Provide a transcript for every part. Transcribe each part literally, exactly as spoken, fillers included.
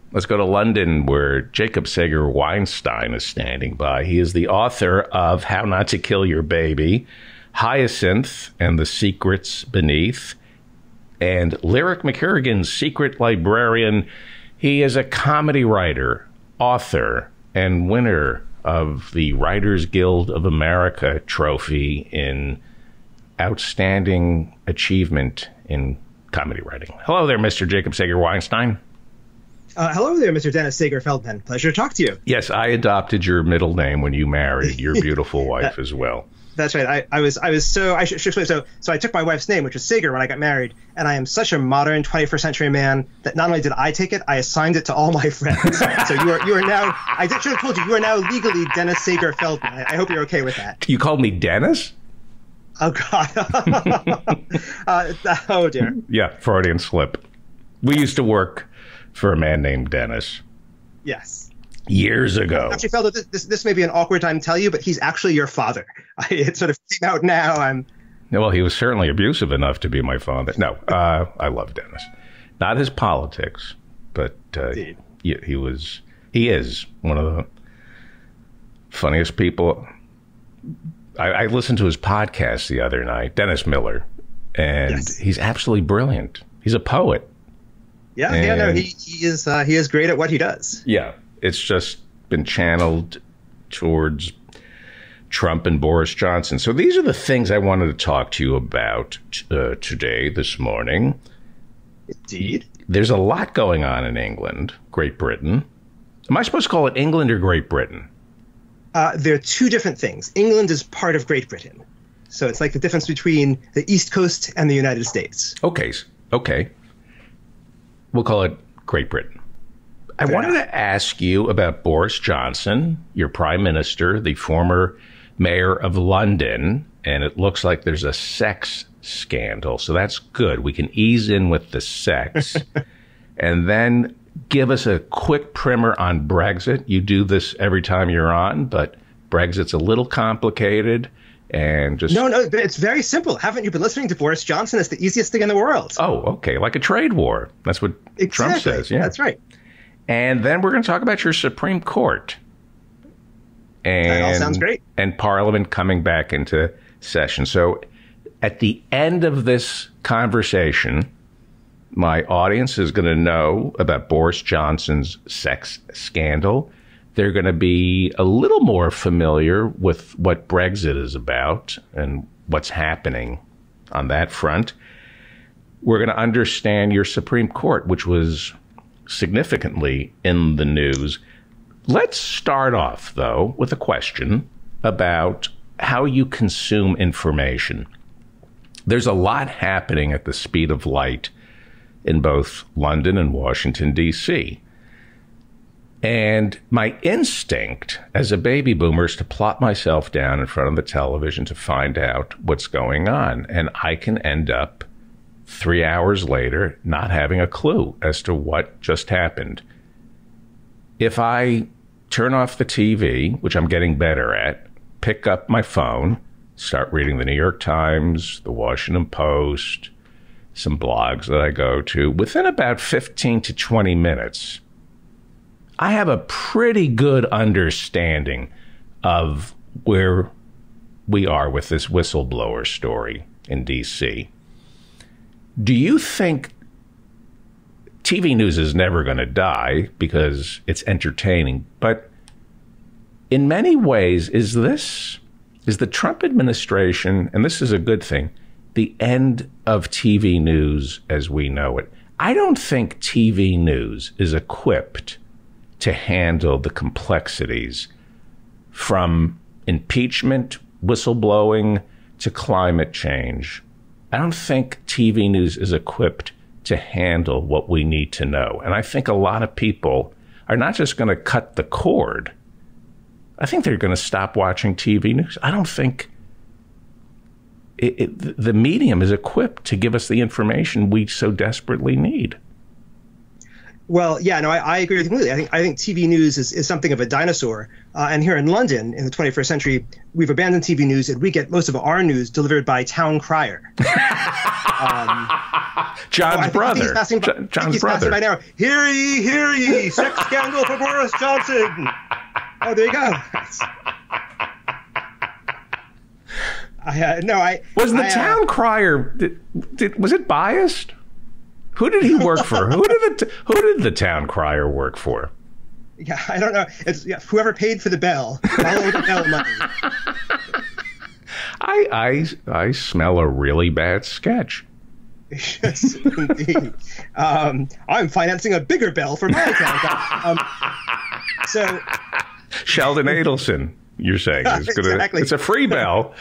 Let's go to London, where Jacob Sager Weinstein is standing by. He is the author of How Not to Kill Your Baby, Hyacinth and the Secrets Beneath, and Lyric McCurrigan's Secret Librarian. He is a comedy writer, author, and winner of the Writers Guild of America trophy in outstanding achievement in comedy writing. Hello there, Mister Jacob Sager Weinstein. Uh, hello there, Mister Dennis Sager Feldman. Pleasure to talk to you. Yes, I adopted your middle name when you married your beautiful wife that, as well. That's right. I, I was I was so I should, should explain. So so I took my wife's name, which was Sager, when I got married, and I am such a modern twenty-first century man that not only did I take it, I assigned it to all my friends. So you are you are now. I should have told you you are now legally Dennis Sager Feldman. I, I hope you're okay with that. You called me Dennis? Oh God. uh, oh dear. Yeah, Freudian slip. We used to work for a man named Dennis. Yes. Years ago. Actually, Felder, this, this this may be an awkward time to tell you, but he's actually your father. I, it sort of came out now. I'm. Well, he was certainly abusive enough to be my father. No, uh, I love Dennis. Not his politics, but uh, he, he was. He is one of the funniest people. I, I listened to his podcast the other night, Dennis Miller, and yes. He's absolutely brilliant. He's a poet. Yeah, and, yeah, no, he he is uh, he is great at what he does. Yeah, it's just been channeled towards Trump and Boris Johnson. So these are the things I wanted to talk to you about uh, today, this morning. Indeed. There's a lot going on in England, Great Britain. Am I supposed to call it England or Great Britain? Uh, they're two different things. England is part of Great Britain. So it's like the difference between the East Coast and the United States. Okay, okay. We'll call it Great Britain. I yeah. wanted to ask you about Boris Johnson, your prime minister, the former mayor of London, and it looks like there's a sex scandal. So that's good. We can ease in with the sex. And then give us a quick primer on Brexit. You do this every time you're on, but Brexit's a little complicated. And just no, no, it's very simple. Haven't you been listening to Boris Johnson? It's the easiest thing in the world. Oh, okay. Like a trade war. That's what exactly. Trump says. Yeah, that's right. And then we're going to talk about your Supreme Court. And, that all sounds great. And Parliament coming back into session. So at the end of this conversation, my audience is going to know about Boris Johnson's sex scandal. They're going to be a little more familiar with what Brexit is about and what's happening on that front. We're going to understand your Supreme Court, which was significantly in the news. Let's start off, though, with a question about how you consume information. There's a lot happening at the speed of light in both London and Washington, D C, and my instinct as a baby boomer is to plop myself down in front of the television to find out what's going on. And I can end up three hours later not having a clue as to what just happened. If I turn off the T V, which I'm getting better at, pick up my phone, start reading the New York Times, the Washington Post, some blogs that I go to, within about fifteen to twenty minutes, I have a pretty good understanding of where we are with this whistleblower story in D C. Do you think T V news is never going to die because it's entertaining? But in many ways, is this, is the Trump administration, and this is a good thing, the end of T V news as we know it? I don't think T V news is equipped to handle the complexities from impeachment, whistleblowing, to climate change. I don't think T V news is equipped to handle what we need to know. And I think a lot of people are not just going to cut the cord. I think they're going to stop watching T V news. I don't think it, it, the medium is equipped to give us the information we so desperately need. Well, yeah, no, I, I agree with you completely. I think I think T V news is, is something of a dinosaur. Uh, and here in London, in the twenty-first century, we've abandoned T V news, and we get most of our news delivered by town crier. Um, John's oh, brother. He's passing by, John's he's brother. Passing by now. Hear ye, hear ye! Sex scandal for Boris Johnson. Oh, there you go. I uh, no, I was the I, town uh, crier. Did, did, was it biased? Who did he work for? Who did the Who did the town crier work for? Yeah, I don't know. It's yeah, whoever paid for the bell. Follow the bell money. I I I smell a really bad sketch. Yes, indeed. Um, I'm financing a bigger bell for my account. Um, so Sheldon Adelson, you're saying, is gonna, exactly. It's a free bell.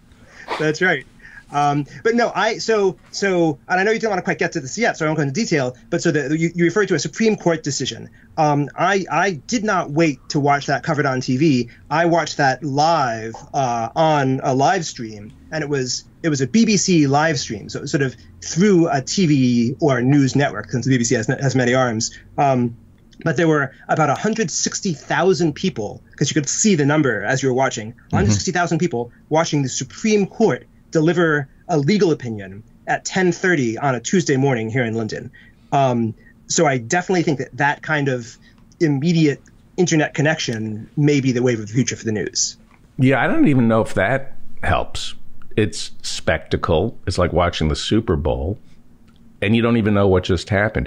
That's right. Um, but no, I so so, and I know you don't want to quite get to this yet, so I won't go into detail. But so the, you, you referred to a Supreme Court decision. Um, I I did not wait to watch that covered on T V. I watched that live uh, on a live stream, and it was it was a B B C live stream, so it was sort of through a T V or a news network, since the B B C has has many arms. Um, But there were about one hundred sixty thousand people, because you could see the number as you were watching, one hundred sixty thousand people watching the Supreme Court deliver a legal opinion at ten thirty on a Tuesday morning here in London. Um, so I definitely think that that kind of immediate internet connection may be the wave of the future for the news. Yeah, I don't even know if that helps. It's spectacle. It's like watching the Super Bowl, and you don't even know what just happened.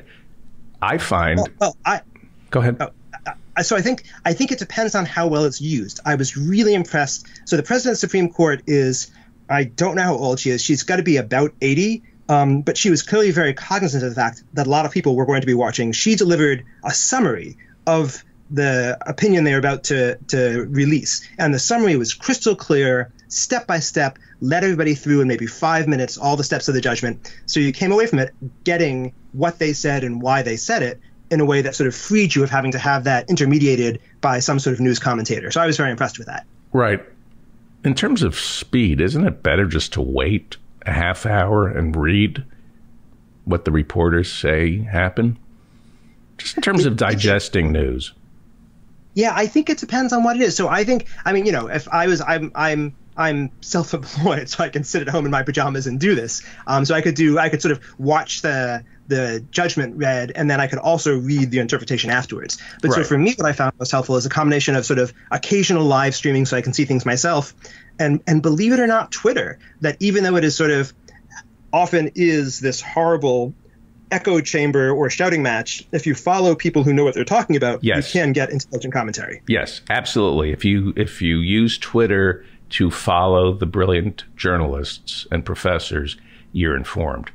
I find... Well, well I... Go ahead. Oh, I, so I think I think it depends on how well it's used. I was really impressed. So the president of the Supreme Court is, I don't know how old she is. She's got to be about eighty. Um, but she was clearly very cognizant of the fact that a lot of people were going to be watching. She delivered a summary of the opinion they were about to, to release. And the summary was crystal clear, step by step, led everybody through in maybe five minutes, all the steps of the judgment. So you came away from it getting what they said and why they said it, in a way that sort of freed you of having to have that intermediated by some sort of news commentator. So I was very impressed with that. Right. In terms of speed, isn't it better just to wait a half hour and read what the reporters say happened? Just in terms of digesting news. Yeah, I think it depends on what it is. So I think, I mean, you know, if I was, I'm, I'm, I'm self-employed, so I can sit at home in my pajamas and do this. Um, so I could do, I could sort of watch the the judgment read, and then I could also read the interpretation afterwards. But right. So for me, what I found most helpful is a combination of sort of occasional live streaming, so I can see things myself, and and believe it or not, Twitter. That even though it is sort of often is this horrible echo chamber or shouting match, if you follow people who know what they're talking about, yes. you can get intelligent commentary. Yes, absolutely. If you if you use Twitter to follow the brilliant journalists and professors, you're informed.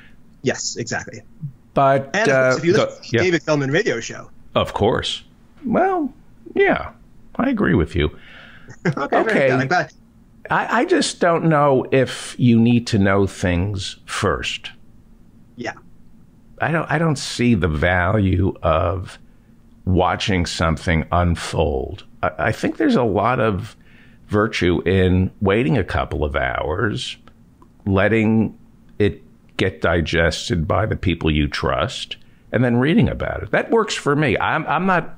Yes, exactly. But and of course, uh, if you listen go, to yeah. David Feldman radio show. Of course. Well, yeah, I agree with you. okay. Okay. I'm glad. I, I just don't know if you need to know things first. Yeah. I don't. I don't see the value of watching something unfold. I, I think there's a lot of virtue in waiting a couple of hours, letting it get digested by the people you trust, and then reading about it. That works for me. I'm, I'm not,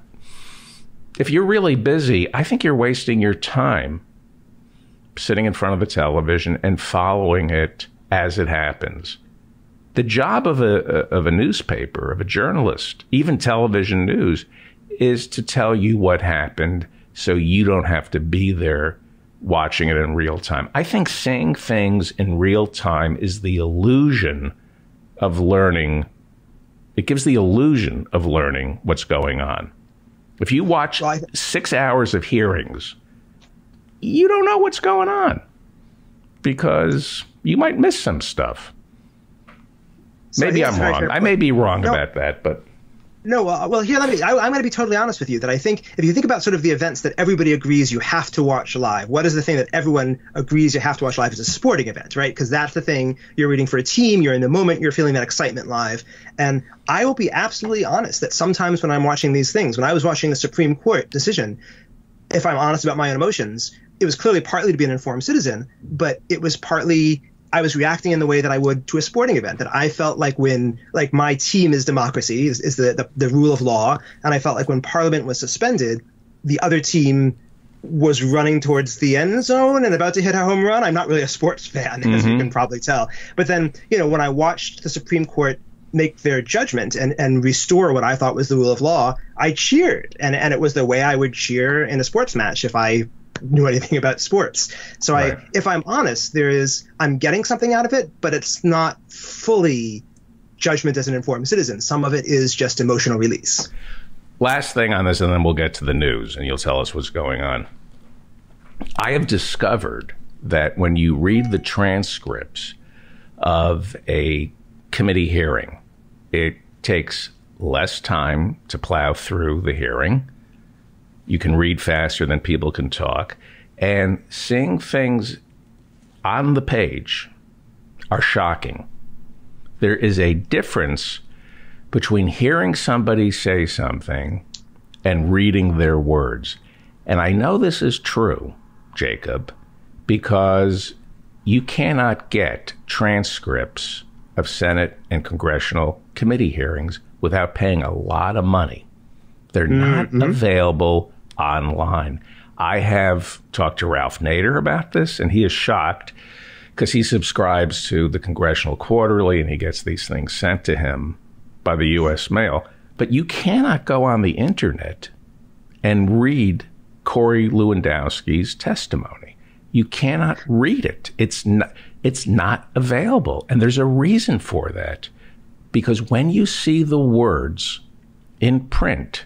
if you're really busy, I think you're wasting your time sitting in front of the television and following it as it happens. The job of a, of a newspaper, of a journalist, even television news, is to tell you what happened so you don't have to be there watching it in real time. I think seeing things in real time is the illusion of learning. It gives the illusion of learning what's going on. If you watch well, th- six hours of hearings, you don't know what's going on because you might miss some stuff. So Maybe I'm wrong. I may be wrong no. about that, but... No, uh, well, here, let me, I, I'm going to be totally honest with you that I think if you think about sort of the events that everybody agrees you have to watch live, what is the thing that everyone agrees you have to watch live is a sporting event, right? Because that's the thing. You're rooting for a team. You're in the moment. You're feeling that excitement live. And I will be absolutely honest that sometimes when I'm watching these things, when I was watching the Supreme Court decision, if I'm honest about my own emotions, it was clearly partly to be an informed citizen, but it was partly I was reacting in the way that I would to a sporting event, that I felt like when like my team is democracy, is, is the, the, the rule of law. And I felt like when Parliament was suspended, the other team was running towards the end zone and about to hit a home run. I'm not really a sports fan, as Mm-hmm. you can probably tell. But then, you know, when I watched the Supreme Court make their judgment and, and restore what I thought was the rule of law, I cheered. And, and it was the way I would cheer in a sports match if I knew anything about sports. So Right. I, if I'm honest, there is, I'm getting something out of it, but it's not fully judgment as an informed citizen. Some of it is just emotional release. Last thing on this, and then we'll get to the news, and you'll tell us what's going on. I have discovered that when you read the transcripts of a committee hearing, it takes less time to plow through the hearing. You can read faster than people can talk. And seeing things on the page are shocking. There is a difference between hearing somebody say something and reading their words. And I know this is true, Jacob, because you cannot get transcripts of Senate and congressional committee hearings without paying a lot of money. They're not mm-hmm. available online. I have talked to Ralph Nader about this, and he is shocked because he subscribes to the Congressional Quarterly and he gets these things sent to him by the U S mail. But you cannot go on the internet and read Corey Lewandowski's testimony. You cannot read it. It's not, it's not available. And there's a reason for that. Because when you see the words in print,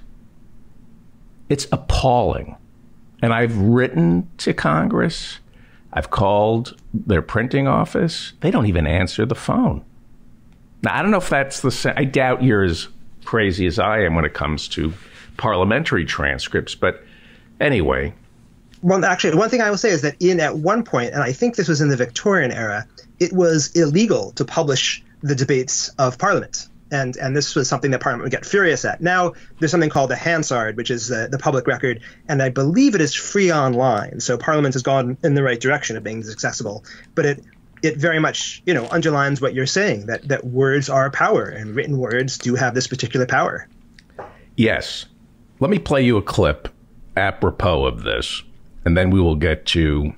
it's appalling. And I've written to Congress. I've called their printing office. They don't even answer the phone. Now, I don't know if that's the same. I doubt you're as crazy as I am when it comes to parliamentary transcripts. But anyway. Well, actually, one thing I will say is that in at one point, and I think this was in the Victorian era, it was illegal to publish the debates of Parliament. And and this was something that Parliament would get furious at. Now, there's something called the Hansard, which is the, the public record, and I believe it is free online. So Parliament has gone in the right direction of being accessible. But it it very much, you know, underlines what you're saying, that, that words are power, and written words do have this particular power. Yes. Let me play you a clip apropos of this, and then we will get to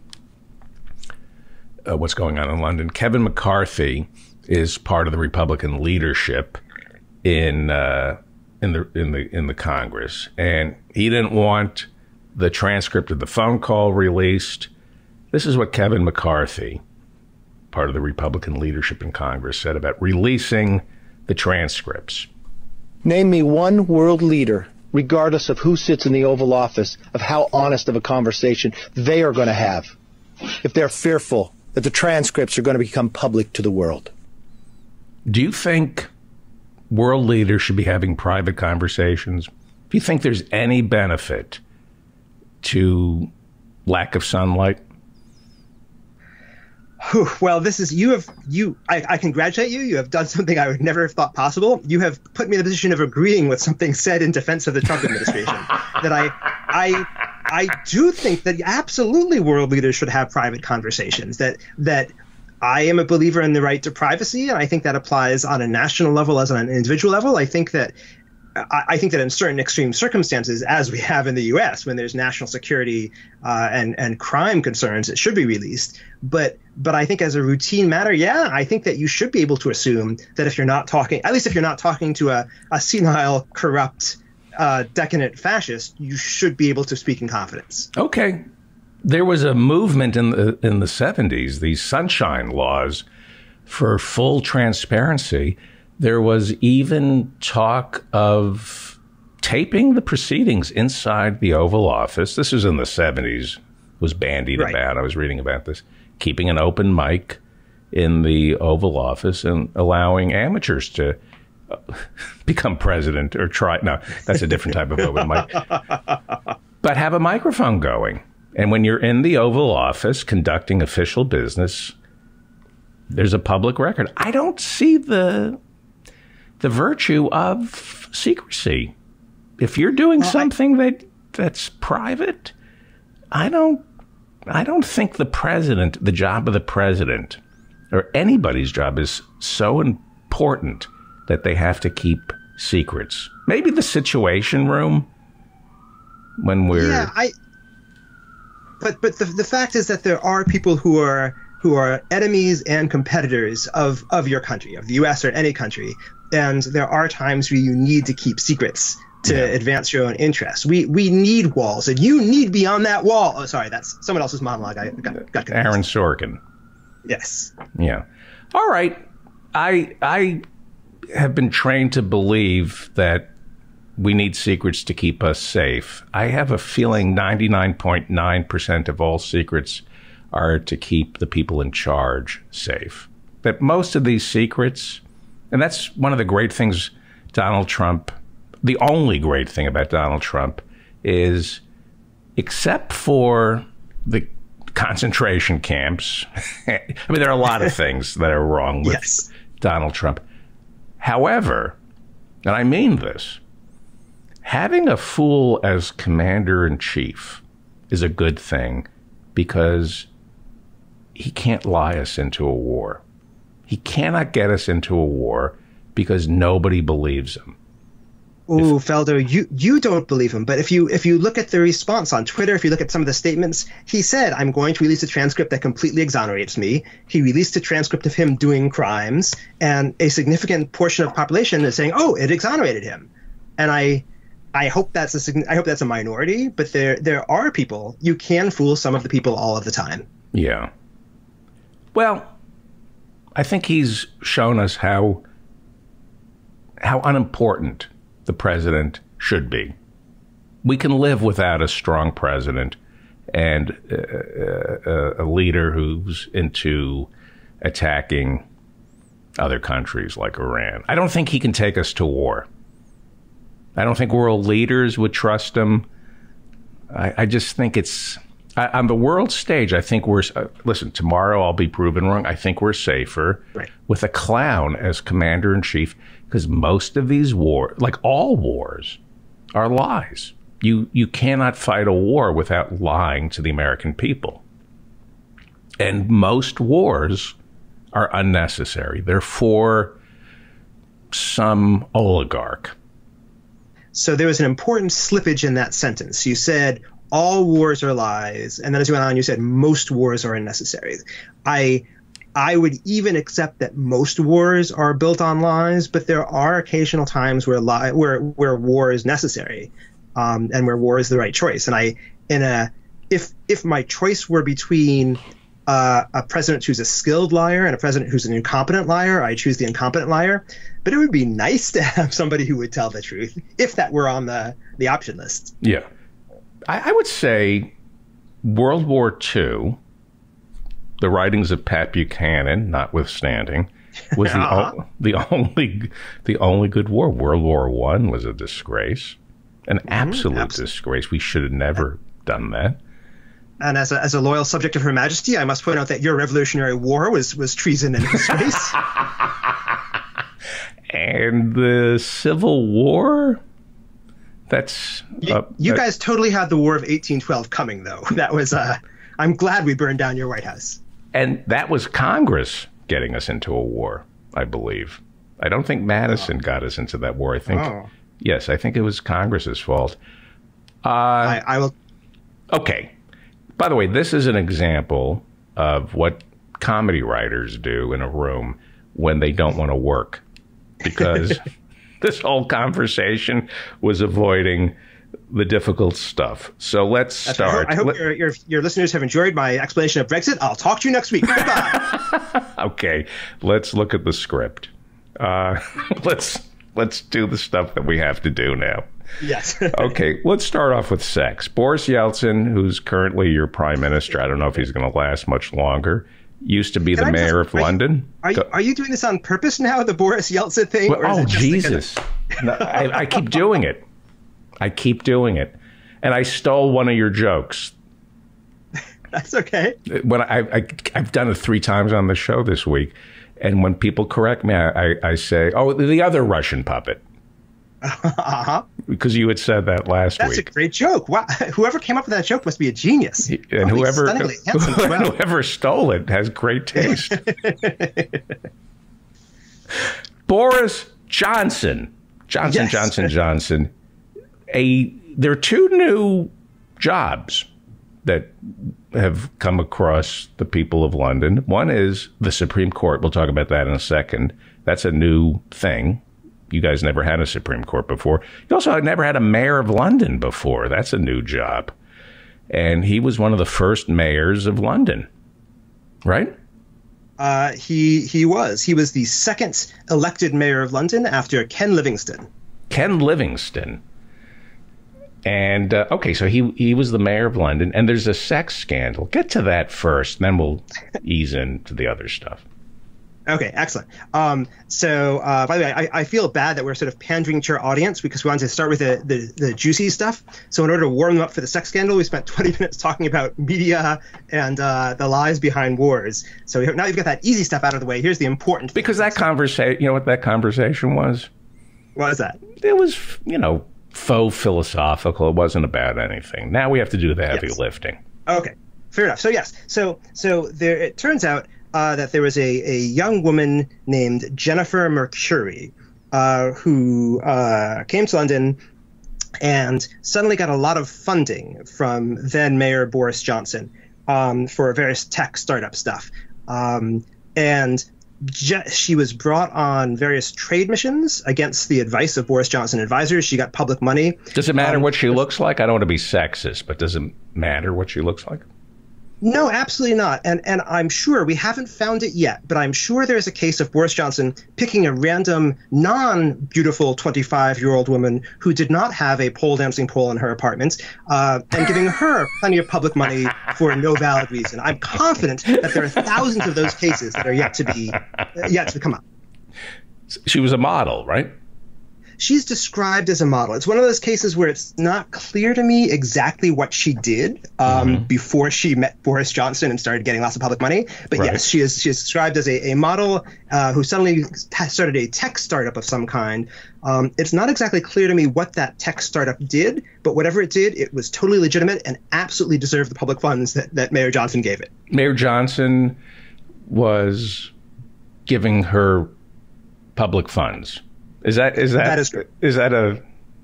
uh, what's going on in London. Kevin McCarthy is part of the Republican leadership in uh, in the in the in the Congress, and he didn't want the transcript of the phone call released. This is what Kevin McCarthy, part of the Republican leadership in Congress, said about releasing the transcripts. Name me one world leader, regardless of who sits in the Oval Office, of how honest of a conversation they are going to have, if they're fearful that the transcripts are going to become public to the world. Do you think world leaders should be having private conversations? Do you think there's any benefit to lack of sunlight? Whew, well, this is you have you. I, I congratulate you. You have done something I would never have thought possible. You have put me in the position of agreeing with something said in defense of the Trump administration. that I, I, I do think that absolutely world leaders should have private conversations. That that. I am a believer in the right to privacy, and I think that applies on a national level as on an individual level. I think that I, I think that in certain extreme circumstances, as we have in the U S, when there's national security uh, and and crime concerns, it should be released. But but I think as a routine matter, yeah, I think that you should be able to assume that if you're not talking, at least if you're not talking to a, a senile, corrupt, uh, decadent fascist, you should be able to speak in confidence. Okay. There was a movement in the in the seventies, these sunshine laws for full transparency. There was even talk of taping the proceedings inside the Oval Office. This was in the seventies. It was bandied right. about. I was reading about this. Keeping an open mic in the Oval Office and allowing amateurs to become president or try. No, that's a different type of open mic. But have a microphone going. And when you're in the Oval Office conducting official business, there's a public record. I don't see the the virtue of secrecy. If you're doing well, something I, that that's private, I don't I don't think the president, the job of the president, or anybody's job is so important that they have to keep secrets. Maybe the Situation Room when we're yeah, I but but the the fact is that there are people who are who are enemies and competitors of of your country, of the U S or any country, and there are times where you need to keep secrets to yeah. advance your own interests. We we need walls, and you need beyond that wall. Oh, sorry, that's someone else's monologue. I got, got confused. Aaron Sorkin. Yes. Yeah. All right. I I have been trained to believe that we need secrets to keep us safe. I have a feeling ninety-nine point nine percent of all secrets are to keep the people in charge safe. That most of these secrets, and that's one of the great things Donald Trump, the only great thing about Donald Trump is, except for the concentration camps, I mean, there are a lot of things that are wrong with yes. Donald Trump. However, and I mean this, having a fool as commander-in-chief is a good thing because he can't lie us into a war. He cannot get us into a war because nobody believes him. Ooh, Felder, you, you don't believe him. But if you if you look at the response on Twitter, if you look at some of the statements, he said, I'm going to release a transcript that completely exonerates me. He released a transcript of him doing crimes, and a significant portion of the population is saying, oh, it exonerated him. And I I hope that's a I hope that's a minority, but there there are people. You can fool some of the people all of the time. Yeah. Well, I think he's shown us how how unimportant the president should be. We can live without a strong president and a, a, a leader who's into attacking other countries like Iran. I don't think he can take us to war. I don't think world leaders would trust him. I, I just think it's... I, on the world stage, I think we're... Uh, listen, tomorrow I'll be proven wrong. I think we're safer right. with a clown as commander-in-chief, because most of these wars, like all wars, are lies. You you cannot fight a war without lying to the American people. And most wars are unnecessary. They're for some oligarch. So there was an important slippage in that sentence. You said all wars are lies, and then as you went on, you said most wars are unnecessary. I I would even accept that most wars are built on lies, but there are occasional times where lie, where where war is necessary, um, and where war is the right choice. And I, in a, if if my choice were between uh, a president who's a skilled liar and a president who's an incompetent liar, I choose the incompetent liar. But it would be nice to have somebody who would tell the truth if that were on the the option list. Yeah, I, I would say World War Two. The writings of Pat Buchanan, notwithstanding, was the, uh-huh. o- the only the only good war. World War One was a disgrace, an mm-hmm. absolute Absolutely. disgrace. We should have never done that. And as a, as a loyal subject of Her Majesty, I must point out that your Revolutionary War was was treason and disgrace. And the Civil War. That's you, uh, you that, guys totally had the War of eighteen twelve coming, though. That was. Uh, I'm glad we burned down your White House. And that was Congress getting us into a war, I believe. I don't think Madison oh. got us into that war. I think, oh. yes, I think it was Congress's fault. Uh, I, I will. Okay. By the way, this is an example of what comedy writers do in a room when they don't want to work. Because this whole conversation was avoiding the difficult stuff. So let's start. I hope, I hope your, your your listeners have enjoyed my explanation of Brexit. I'll talk to you next week. Goodbye. Okay, let's look at the script. Uh, let's let's do the stuff that we have to do now. Yes. Okay, let's start off with sex. Boris Yeltsin, who's currently your prime minister, I don't know if he's going to last much longer, used to be Can the I mayor just, of are London. You, are, you, are you doing this on purpose now, the Boris Yeltsin thing? Well, or is oh, it just Jesus. Like a... no, I, I keep doing it. I keep doing it. And I stole one of your jokes. That's okay. When I, I, I've done it three times on the show this week. And when people correct me, I, I, I say, oh, the other Russian puppet. Uh-huh. Because you had said that last That's week. That's a great joke. Wow. Whoever came up with that joke must be a genius. And oh, whoever, well. whoever stole it has great taste. Boris Johnson. Johnson, yes. Johnson, Johnson. A, there are two new jobs that have come across the people of London. One is the Supreme Court. We'll talk about that in a second. That's a new thing. You guys never had a Supreme Court before. You also had never had a mayor of London before. That's a new job. And he was one of the first mayors of London, right? Uh, he he was. He was the second elected mayor of London after Ken Livingstone. Ken Livingstone. And, uh, okay, so he he was the mayor of London, and there's a sex scandal. Get to that first, then we'll ease into the other stuff. Okay, excellent. Um, so, uh, by the way, I, I feel bad that we're sort of pandering to our audience because we wanted to start with the, the, the juicy stuff. So in order to warm them up for the sex scandal, we spent twenty minutes talking about media and uh, the lies behind wars. So we, now you've got that easy stuff out of the way. Here's the important Because that conversation, you know what that conversation was? What is that? It was, you know, faux philosophical. It wasn't about anything. Now we have to do the heavy Yes. lifting. Okay, fair enough. So yes, so so there. It turns out uh, that there was a, a young woman named Jennifer Mercuri uh, who uh, came to London and suddenly got a lot of funding from then Mayor Boris Johnson um, for various tech startup stuff, um, and Je- she was brought on various trade missions against the advice of Boris Johnson advisors. She got public money. Does it matter um, what she looks like? I don't want to be sexist, but does it matter what she looks like? No, absolutely not. And and I'm sure we haven't found it yet, but I'm sure there's a case of Boris Johnson picking a random non-beautiful twenty-five-year-old woman who did not have a pole dancing pole in her apartment uh, and giving her plenty of public money for no valid reason. I'm confident that there are thousands of those cases that are yet to be yet to come up. She was a model, right? She's described as a model. It's one of those cases where it's not clear to me exactly what she did um, mm-hmm. before she met Boris Johnson and started getting lots of public money. But right. yes, she is she is described as a, a model uh, who suddenly started a tech startup of some kind. Um, it's not exactly clear to me what that tech startup did, but whatever it did, it was totally legitimate and absolutely deserved the public funds that, that Mayor Johnson gave it. Mayor Johnson was giving her public funds. Is that is that, that is, is that a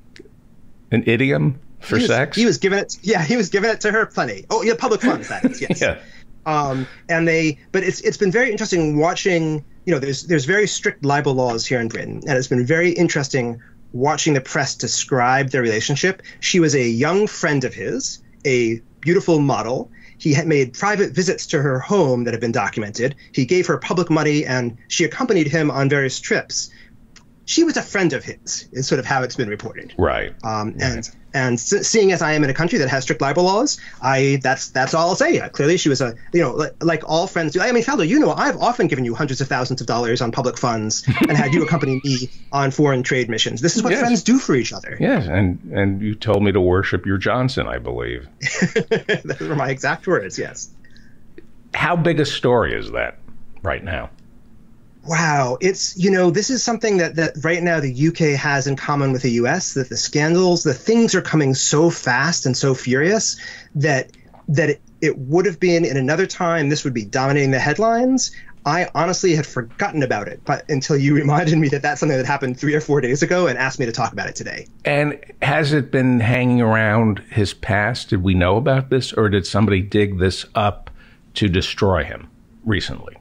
an idiom for he was, sex? He was giving it. Yeah, he was giving it to her plenty. Oh, yeah, public funds. That is, yes. yeah. Um, and they, but it's it's been very interesting watching. You know, there's there's very strict libel laws here in Britain, and it's been very interesting watching the press describe their relationship. She was a young friend of his, a beautiful model. He had made private visits to her home that have been documented. He gave her public money, and she accompanied him on various trips. She was a friend of his, is sort of how it's been reported. Right. Um, right. And and seeing as I am in a country that has strict libel laws, I that's that's all I'll say. Uh, clearly, she was a you know like, like all friends do. I mean, Faldo, you know, I've often given you hundreds of thousands of dollars on public funds and had you accompany me on foreign trade missions. This is what yes. friends do for each other. Yes, and and you told me to worship your Johnson, I believe. Those were my exact words. Yes. How big a story is that right now? Wow, it's, you know, this is something that, that right now the U K has in common with the U S, that the scandals, the things are coming so fast and so furious that that it, it would have been in another time, this would be dominating the headlines. I honestly had forgotten about it, but until you reminded me that that's something that happened three or four days ago and asked me to talk about it today. And has it been hanging around his past? Did we know about this, or did somebody dig this up to destroy him recently?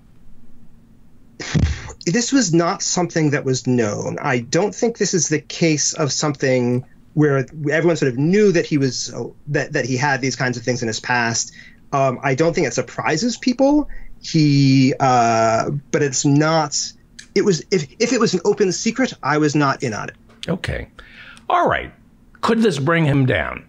This was not something that was known. I don't think this is the case of something where everyone sort of knew that he was uh, that that he had these kinds of things in his past. Um, I don't think it surprises people. He, uh, but it's not. It was if if it was an open secret, I was not in on it. Okay, all right. Could this bring him down?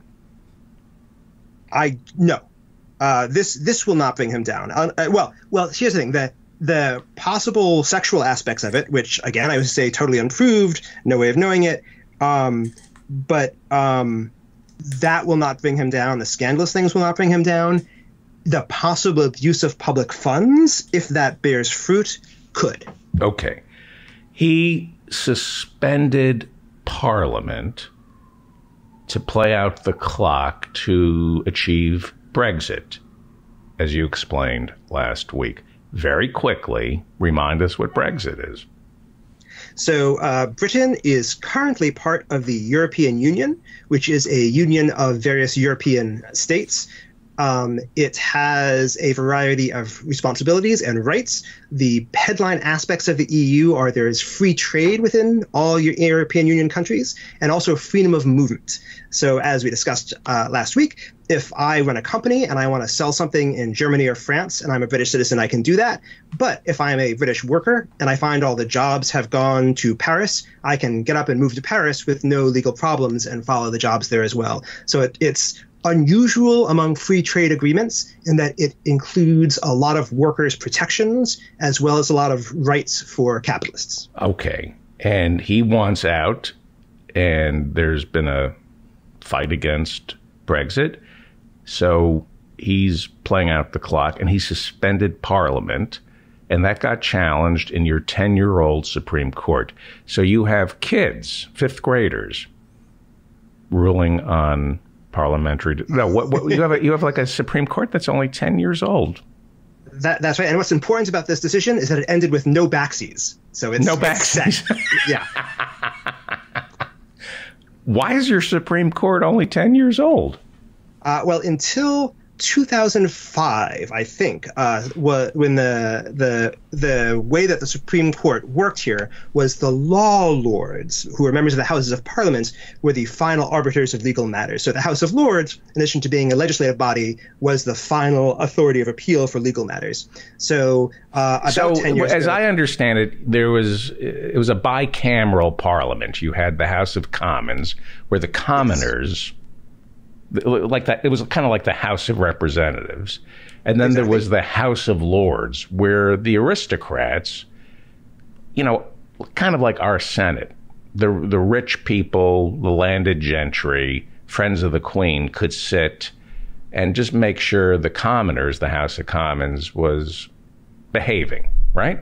I no. Uh, this this will not bring him down. Uh, uh, well, well. Here's the thing. The The possible sexual aspects of it, which, again, I would say totally unproved, no way of knowing it, um, but um, that will not bring him down. The scandalous things will not bring him down. The possible abuse of public funds, if that bears fruit, could. Okay. He suspended Parliament to play out the clock to achieve Brexit, as you explained last week. Very quickly, remind us what Brexit is. So uh, Britain is currently part of the European Union, which is a union of various European states. Um, it has a variety of responsibilities and rights. The headline aspects of the E U are there is free trade within all your European Union countries and also freedom of movement. So as we discussed uh, last week, if I run a company and I want to sell something in Germany or France and I'm a British citizen, I can do that. But if I'm a British worker and I find all the jobs have gone to Paris, I can get up and move to Paris with no legal problems and follow the jobs there as well. So it, it's unusual among free trade agreements in that it includes a lot of workers' protections as well as a lot of rights for capitalists. Okay. And he wants out, and there's been a fight against Brexit. So he's playing out the clock, and he suspended Parliament, and that got challenged in your ten-year-old Supreme Court. So you have kids, fifth graders, ruling on parliamentary. No, what, what you have? A, you have like a Supreme Court that's only ten years old. That, that's right. And what's important about this decision is that it ended with no backsies. So it's no backsies. Yeah. Why is your Supreme Court only ten years old? Uh, well, until two thousand five, I think, uh, when the the the way that the Supreme Court worked here was the law lords, who were members of the Houses of Parliament, were the final arbiters of legal matters. So the House of Lords, in addition to being a legislative body, was the final authority of appeal for legal matters. So uh, about so, ten years as ago, I understand it, there was it was a bicameral parliament. You had the House of Commons, where the commoners. Yes. Like that, it was kind of like the House of Representatives. And then exactly. There was the House of Lords, where the aristocrats, you know, kind of like our Senate, the the rich people, the landed gentry, friends of the Queen, could sit and just make sure the commoners, the House of Commons, was behaving, right?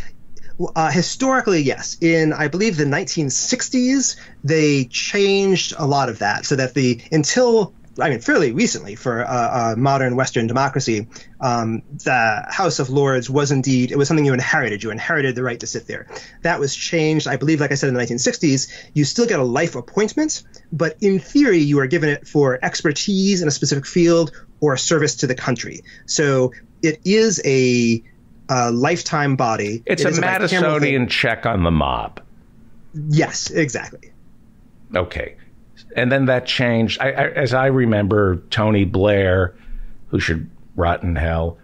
Uh, historically, yes. In, I believe, the nineteen sixties, they changed a lot of that so that the until, I mean, fairly recently for a, a modern Western democracy, um, the House of Lords was indeed, it was something you inherited. You inherited the right to sit there. That was changed, I believe, like I said, in the nineteen sixties. You still get a life appointment, but in theory, you are given it for expertise in a specific field or service to the country. So it is a a lifetime body. It's it a Madisonian check on the mob. Yes, exactly. Okay. And then that changed. I, I, as I remember, Tony Blair, who should rot in hell,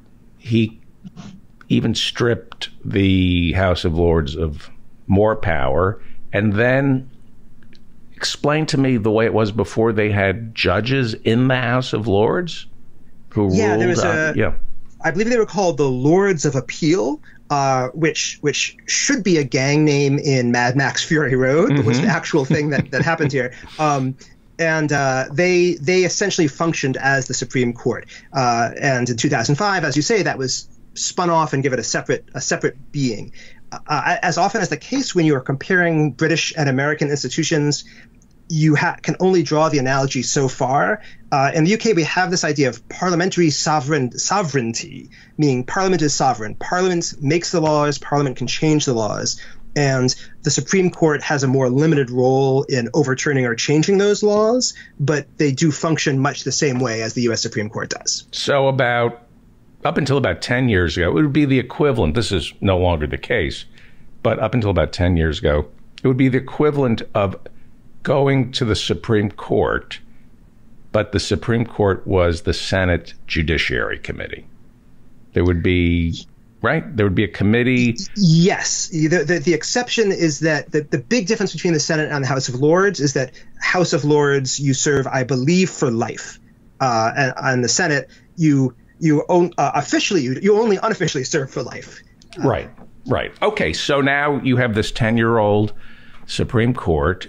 he even stripped the House of Lords of more power and then explained to me the way it was before they had judges in the House of Lords who yeah, ruled there was on, a, yeah. I believe they were called the Lords of Appeal, uh, which which should be a gang name in Mad Max Fury Road, but mm-hmm. was the actual thing that, that happened here. Um, and uh, they they essentially functioned as the Supreme Court. Uh, and in two thousand five, as you say, that was spun off and given a separate a separate being. Uh, as often as the case when you are comparing British and American institutions, you ha- can only draw the analogy so far. Uh, in the U K, we have this idea of parliamentary sovereign sovereignty, meaning Parliament is sovereign. Parliament makes the laws, Parliament can change the laws, and the Supreme Court has a more limited role in overturning or changing those laws, but they do function much the same way as the U S Supreme Court does. So about, up until about ten years ago, it would be the equivalent, this is no longer the case, but up until about ten years ago, it would be the equivalent of going to the Supreme Court, but the Supreme Court was the Senate Judiciary Committee. There would be, right? There would be a committee. Yes. The, the, the exception is that the, the big difference between the Senate and the House of Lords is that House of Lords, you serve, I believe, for life. Uh, and, and the Senate, you you own, uh, officially, you, you only unofficially serve for life. Uh, right, right. Okay, so now you have this ten-year-old Supreme Court,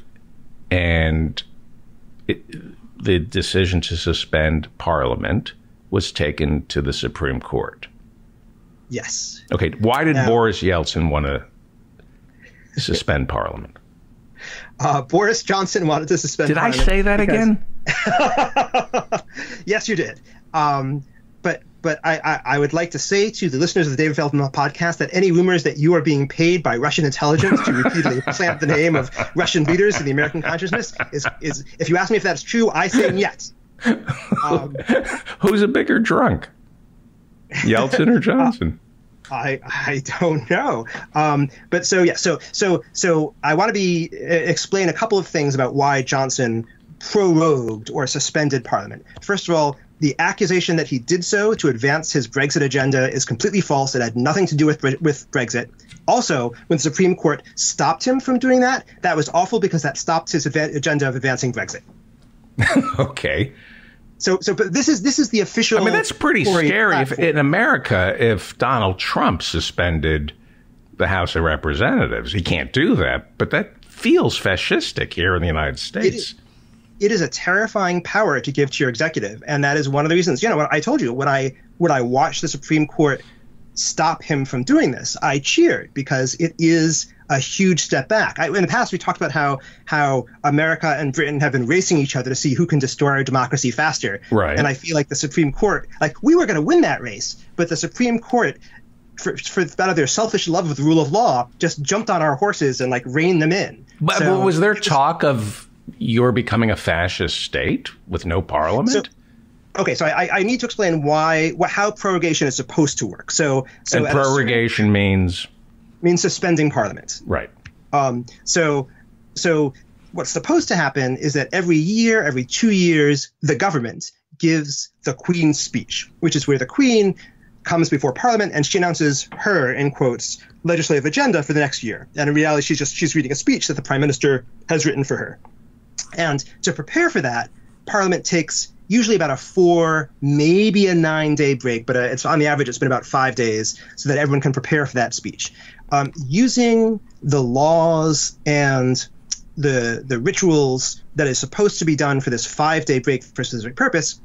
and it, the decision to suspend Parliament was taken to the Supreme Court. Yes. Okay. Why did now, Boris Yeltsin want to suspend Parliament? Uh, Boris Johnson wanted to suspend did Parliament. Did I say that because... again? Yes, you did. Um, but but I, I, I would like to say to the listeners of the David Feldman podcast that any rumors that you are being paid by Russian intelligence to repeatedly plant the name of Russian leaders in the American consciousness is, is, if you ask me if that's true, I say yet. Um, Who's a bigger drunk, Yeltsin or Johnson? Uh, I I don't know. Um, but so yeah, so so so I want to be explain a couple of things about why Johnson prorogued or suspended Parliament. First of all, the accusation that he did so to advance his Brexit agenda is completely false. It had nothing to do with with Brexit. Also, when the Supreme Court stopped him from doing that, that was awful because that stopped his agenda of advancing Brexit. Okay. So, so, but this is this is the official. I mean, that's pretty scary. If, in America, if Donald Trump suspended the House of Representatives, he can't do that. But that feels fascistic here in the United States. It is, it is a terrifying power to give to your executive, and that is one of the reasons. You know, I told you when I when I watched the Supreme Court stop him from doing this, I cheered because it is a huge step back. I, in the past, we talked about how how America and Britain have been racing each other to see who can destroy our democracy faster. Right. And I feel like the Supreme Court, like we were going to win that race, but the Supreme Court, for, for out of their selfish love of the rule of law, just jumped on our horses and like reined them in. But, so, but was there talk of you're becoming a fascist state with no parliament? So, Okay, so I, I need to explain why, wh- how prorogation is supposed to work. So, so and prorogation means means suspending Parliament. Right. Um. So, so what's supposed to happen is that every year, every two years, the government gives the Queen's speech, which is where the Queen comes before Parliament and she announces her, in quotes, legislative agenda for the next year. And in reality, she's just she's reading a speech that the Prime Minister has written for her. And to prepare for that, Parliament takes usually about a four, maybe a nine-day break, but uh, it's on the average it's been about five days so that everyone can prepare for that speech. Um, using the laws and the the rituals that is supposed to be done for this five-day break for a specific purpose,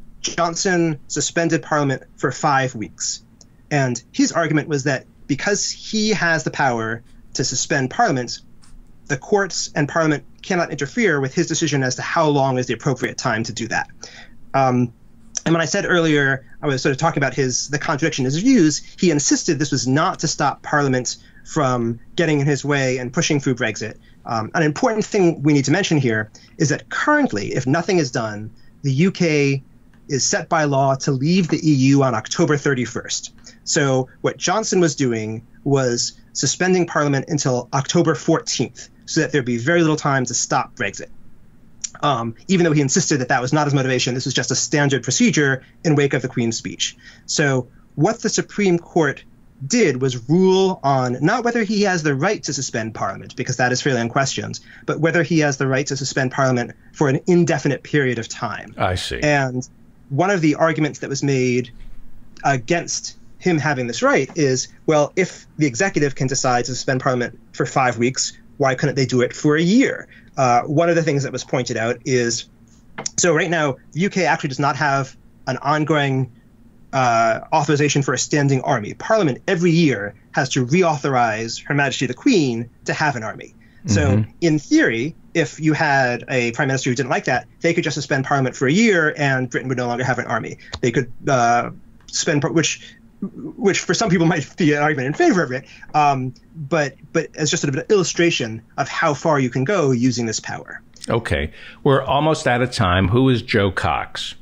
Johnson suspended Parliament for five weeks. And his argument was that because he has the power to suspend Parliament, the courts and Parliament cannot interfere with his decision as to how long is the appropriate time to do that. Um, and when I said earlier, I was sort of talking about his the contradiction in his views, he insisted this was not to stop Parliament from getting in his way and pushing through Brexit. Um, an important thing we need to mention here is that currently, if nothing is done, the U K is set by law to leave the E U on October thirty-first. So what Johnson was doing was suspending Parliament until October fourteenth, so that there'd be very little time to stop Brexit. Um, even though he insisted that that was not his motivation, this was just a standard procedure in wake of the Queen's speech. So what the Supreme Court did was rule on not whether he has the right to suspend Parliament, because that is fairly unquestioned, but whether he has the right to suspend Parliament for an indefinite period of time. I see. And one of the arguments that was made against him having this right is, well, if the executive can decide to suspend Parliament for five weeks, why couldn't they do it for a year? Uh, one of the things that was pointed out is, so right now, the U K actually does not have an ongoing uh, authorization for a standing army. Parliament every year has to reauthorize Her Majesty the Queen to have an army. So mm-hmm. in theory, if you had a prime minister who didn't like that, they could just suspend Parliament for a year and Britain would no longer have an army. They could uh, suspend, which which for some people might be an argument in favor of it, um, but but as just sort of an illustration of how far you can go using this power. Okay. We're almost out of time. Who is Jo Cox?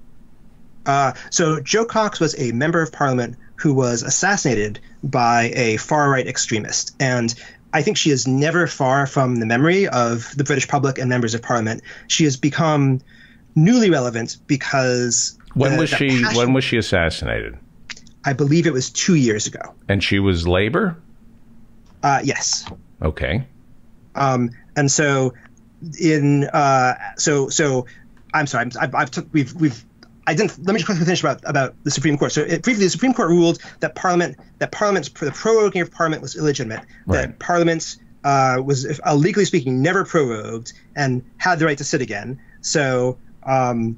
Uh, so Jo Cox was a member of Parliament who was assassinated by a far-right extremist. And I think she is never far from the memory of the British public and members of Parliament. She has become newly relevant because when the, was the she passion, when was she assassinated? I believe it was two years ago. And she was Labour? Uh, yes. Okay. Um, and so in uh, so so I'm sorry. I've, I've took we've we've I didn't. Let me just quickly finish about about the Supreme Court. So it, briefly, the Supreme Court ruled that Parliament that Parliament's the proroguing of Parliament was illegitimate. Right. That Parliament uh, was, if, uh, legally speaking, never prorogued and had the right to sit again. So um,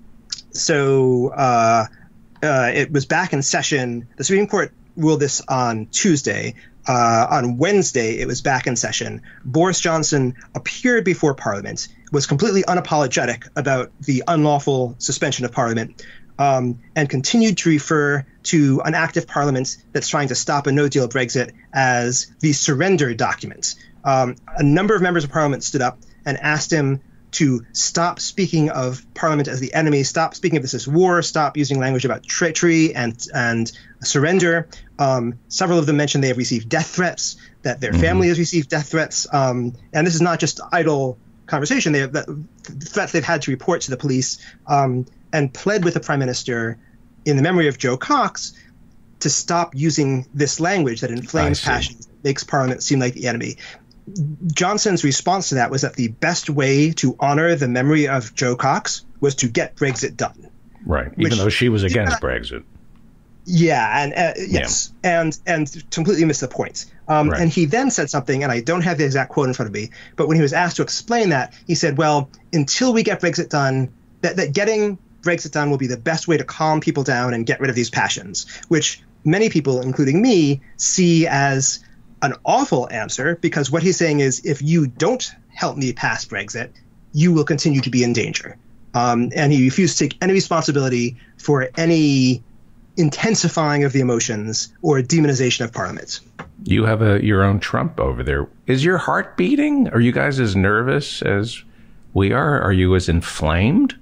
so. Uh, Uh, it was back in session. The Supreme Court ruled this on Tuesday. Uh, on Wednesday, it was back in session. Boris Johnson appeared before Parliament, was completely unapologetic about the unlawful suspension of Parliament, um, and continued to refer to an act of Parliament that's trying to stop a no-deal Brexit as the surrender document. Um, a number of members of Parliament stood up and asked him to stop speaking of Parliament as the enemy, stop speaking of this as war, stop using language about treachery and and surrender. Um, several of them mentioned they have received death threats, that their mm-hmm. family has received death threats. Um, and this is not just idle conversation. They have the threats they've had to report to the police, um, and pled with the prime minister in the memory of Joe Cox to stop using this language that inflames passions, makes Parliament seem like the enemy. Johnson's response to that was that the best way to honor the memory of Joe Cox was to get Brexit done. Right, even which, though she was against yeah, Brexit. Yeah, and uh, yes, yeah. and and completely missed the point. Um, right. And he then said something, and I don't have the exact quote in front of me, but when he was asked to explain that, he said, well, until we get Brexit done, that, that getting Brexit done will be the best way to calm people down and get rid of these passions, which many people, including me, see as an awful answer, because what he's saying is, if you don't help me pass Brexit, you will continue to be in danger. Um, and he refused to take any responsibility for any intensifying of the emotions or demonization of Parliament. You have a your own Trump over there. Is your heart beating? Are you guys as nervous as we are? Are you as inflamed?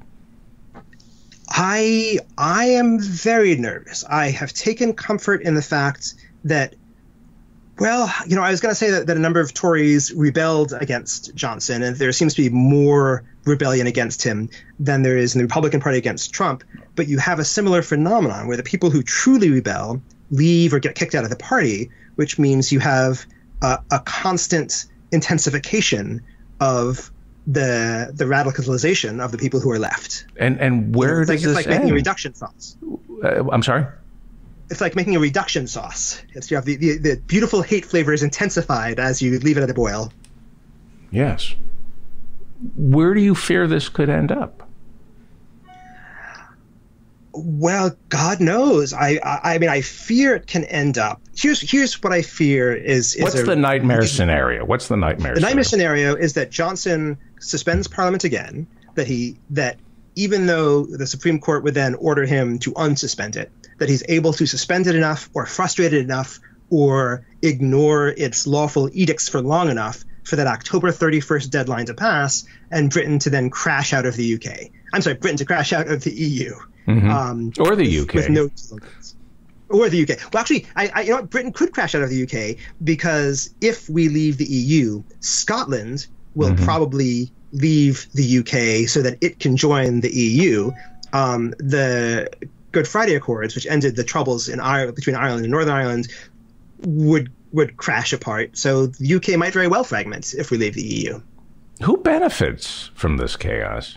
I I am very nervous. I have taken comfort in the fact that, well, you know, I was going to say that, that a number of Tories rebelled against Johnson, and there seems to be more rebellion against him than there is in the Republican Party against Trump. But you have a similar phenomenon where the people who truly rebel leave or get kicked out of the party, which means you have a, a constant intensification of the the radicalization of the people who are left. And and where you know, it's does like, this It's like end? making a reduction sauce. Uh, I'm sorry? It's like making a reduction sauce. It's, you have the, the, the beautiful hate flavor is intensified as you leave it at a boil. Yes. Where do you fear this could end up? Well, God knows. I, I, I mean, I fear it can end up. Here's, here's what I fear is. is What's a, the nightmare scenario? What's the nightmare? The scenario? nightmare scenario is that Johnson suspends Parliament again. That he that even though the Supreme Court would then order him to unsuspend it, that he's able to suspend it enough, or frustrate it enough, or ignore its lawful edicts for long enough for that October thirty-first deadline to pass, and Britain to then crash out of the U K. I'm sorry, Britain to crash out of the E U. Mm-hmm. Um, or the U K. With no or the U K. Well, actually, I, I, you know what? Britain could crash out of the U K, because if we leave the E U, Scotland will mm-hmm. probably leave the U K so that it can join the E U. Um, the Good Friday Accords, which ended the troubles in Ireland, between Ireland and Northern Ireland, would would crash apart. So the U K might very well fragment if we leave the E U. Who benefits from this chaos?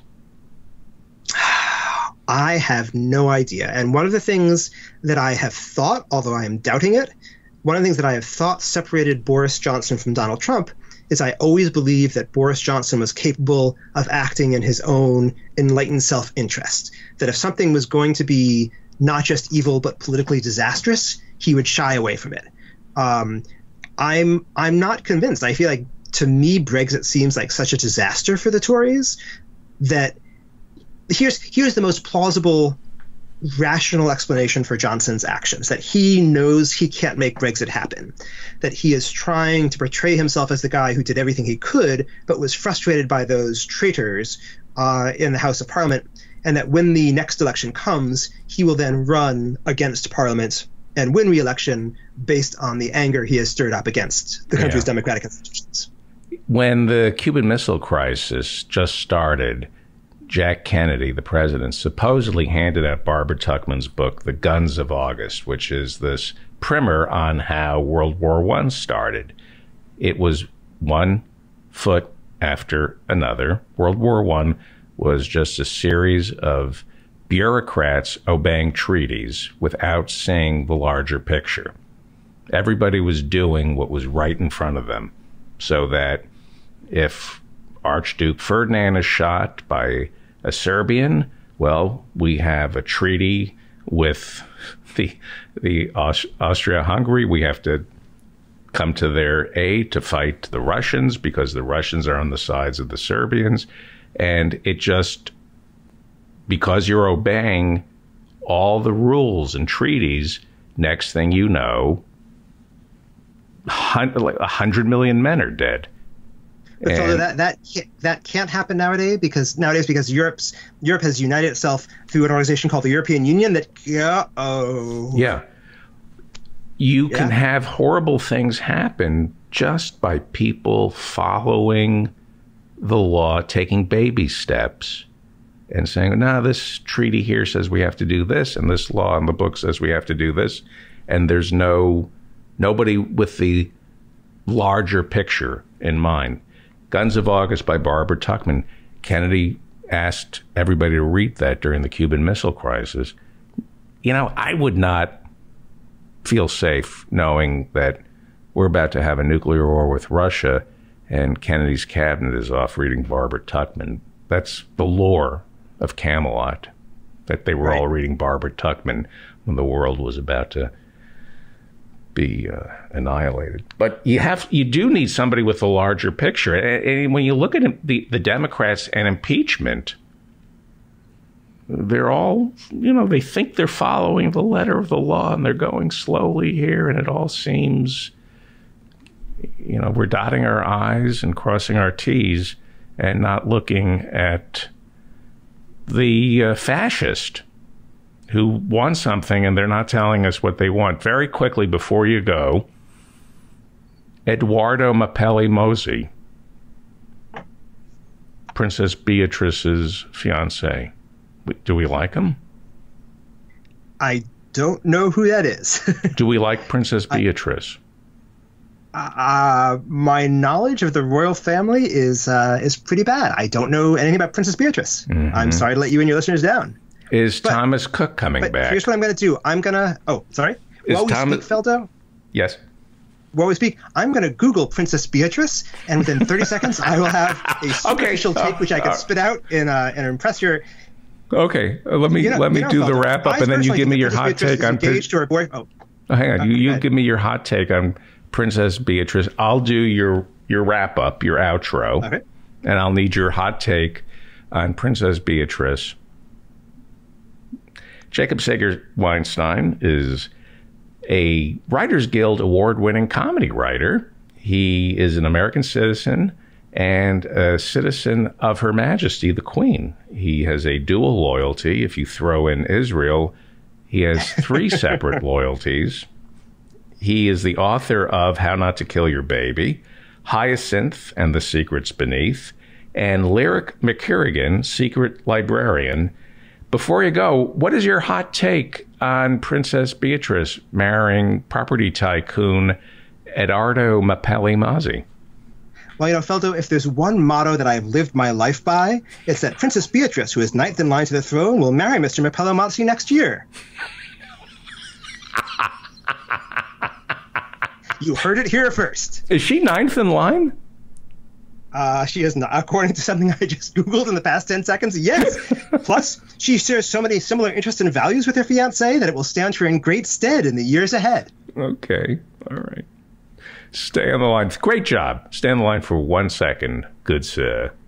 I have no idea. And one of the things that I have thought, although I am doubting it, one of the things that I have thought separated Boris Johnson from Donald Trump is I always believed that Boris Johnson was capable of acting in his own enlightened self-interest, that if something was going to be not just evil but politically disastrous, he would shy away from it. Um, I'm I'm not convinced. I feel like, to me, Brexit seems like such a disaster for the Tories that here's here's the most plausible, rational explanation for Johnson's actions, that he knows he can't make Brexit happen, that he is trying to portray himself as the guy who did everything he could but was frustrated by those traitors uh, in the House of Parliament, and that when the next election comes, he will then run against Parliament and win re-election based on the anger he has stirred up against the country's yeah. democratic institutions. When the Cuban Missile Crisis just started, Jack Kennedy, the president, supposedly handed out Barbara Tuchman's book, The Guns of August, which is this primer on how World War One started. It was one foot after another. World War One was just a series of bureaucrats obeying treaties without seeing the larger picture. Everybody was doing what was right in front of them, so that if Archduke Ferdinand is shot by a Serbian, well, we have a treaty with the the Aust- Austria-Hungary. We have to come to their aid to fight the Russians because the Russians are on the sides of the Serbians. And it just, because you're obeying all the rules and treaties, next thing you know, like a hundred million men are dead. But although that that can't, that can't happen nowadays because nowadays because Europe's Europe has united itself through an organization called the European Union. That yeah, oh yeah, you yeah. can have horrible things happen just by people following the law, taking baby steps, and saying, "No, this treaty here says we have to do this, and this law in the book says we have to do this," and there's no nobody with the larger picture in mind. Guns of August by Barbara Tuchman. Kennedy asked everybody to read that during the Cuban Missile Crisis. You know, I would not feel safe knowing that we're about to have a nuclear war with Russia and Kennedy's cabinet is off reading Barbara Tuchman. That's the lore of Camelot, that they were right. all reading Barbara Tuchman when the world was about to be uh, annihilated. But you have, you do need somebody with a larger picture. And, and when you look at the, the Democrats and impeachment, they're all, you know, they think they're following the letter of the law and they're going slowly here. And it all seems, you know, we're dotting our I's and crossing our T's and not looking at the uh, fascist who wants something and they're not telling us what they want. Very quickly before you go, Eduardo Mapelli Mosey, Princess Beatrice's fiance. Do we like him? I don't know who that is. Do we like Princess Beatrice? Uh, my knowledge of the royal family is uh, is pretty bad. I don't know anything about Princess Beatrice. Mm-hmm. I'm sorry to let you and your listeners down. Is but, Thomas Cook coming but back? Here's what I'm going to do. I'm going to... Oh, sorry. Is While we Thomas, speak, Feldo? Yes. While we speak, I'm going to Google Princess Beatrice, and within thirty seconds, I will have a superficial okay. take, which I can uh, spit out and, uh, and impress your... Okay, uh, let me you know, let me you know, do Feldo, the wrap up, and then you give me your hot take on... Engaged to her boy- oh. Oh, hang on, Uh, you, you give me your hot take on Princess Beatrice. I'll do your, your wrap up, your outro, okay. and I'll need your hot take on Princess Beatrice. Jacob Sager Weinstein is a Writers Guild award-winning comedy writer. He is an American citizen and a citizen of Her Majesty, the Queen. He has a dual loyalty. If you throw in Israel, he has three separate loyalties. He is the author of How Not to Kill Your Baby, Hyacinth and the Secrets Beneath, and Lyric McKerrigan, Secret Librarian. Before you go, what is your hot take on Princess Beatrice marrying property tycoon Eduardo Mapelli Mosey? Well, you know, Feldo, if there's one motto that I've lived my life by, it's that Princess Beatrice, who is ninth in line to the throne, will marry Mister Mapelli Mosey next year. You heard it here first. Is she ninth in line? Uh, she is not, according to something I just Googled in the past ten seconds. Yes. Plus, she shares so many similar interests and values with her fiancé that it will stand her in great stead in the years ahead. Okay. All right. Stay on the line. Great job. Stay on the line for one second, good sir.